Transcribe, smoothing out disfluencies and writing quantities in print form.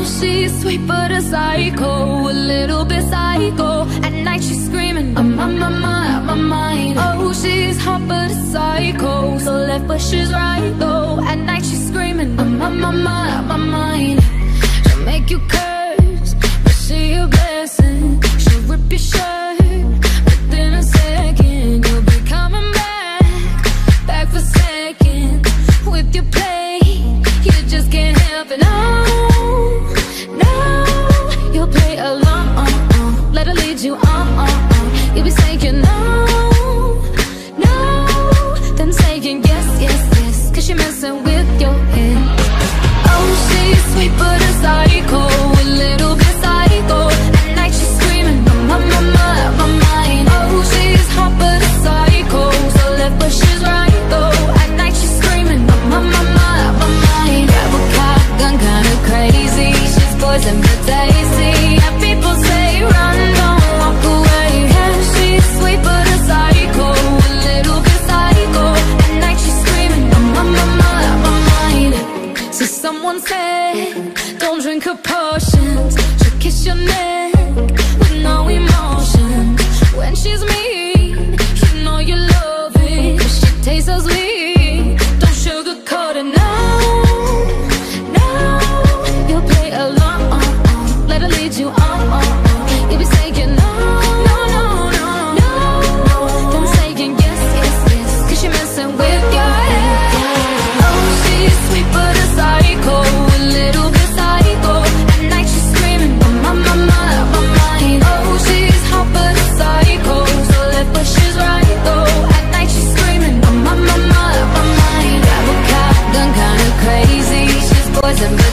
she's sweet but a psycho, a little bit psycho. At night she's screaming, I'm on my mind. Oh, she's hot but a psycho, so left but she's right though. At night she's screaming, I'm on my mind. She'll make you curse, but she a blessing. She'll rip your shirt within a second. You'll be coming back for seconds with your play. You just can't help it, no, no. You'll play along, let her lead you on. You'll be saying no, no, then saying yes, yes, yes, 'cause you're messing with your head. Oh, she's sweet but a psycho, a little bit psycho. At night she's screaming, my mind. Oh, she's hot but a psycho, so left but she's right though. At night she's screaming, my mind. Grab a gun, kinda crazy. She's poison but tasty. And people say run, don't walk away. Yeah, she's sweet but a psycho, a little bit psycho. At night she's screaming, my mind. So someone said, don't drink her potions. She'll kiss your neck with no emotion. When she's mean, you know you love it, 'cause she tastes so sweet. Don't sugarcoat it, no, no. You'll play along, let her lead you on. You'll be saying no, no, no, no, no. Then saying yes, yes, yes, 'cause you're messing with your head. Oh, she's sweet but a psycho, a little bit psycho. At night she's screaming, my mind. Oh, she's hot but a psycho, so left but she's right though. At night she's screaming, my mind. Grab a gun, kinda crazy. She's poison but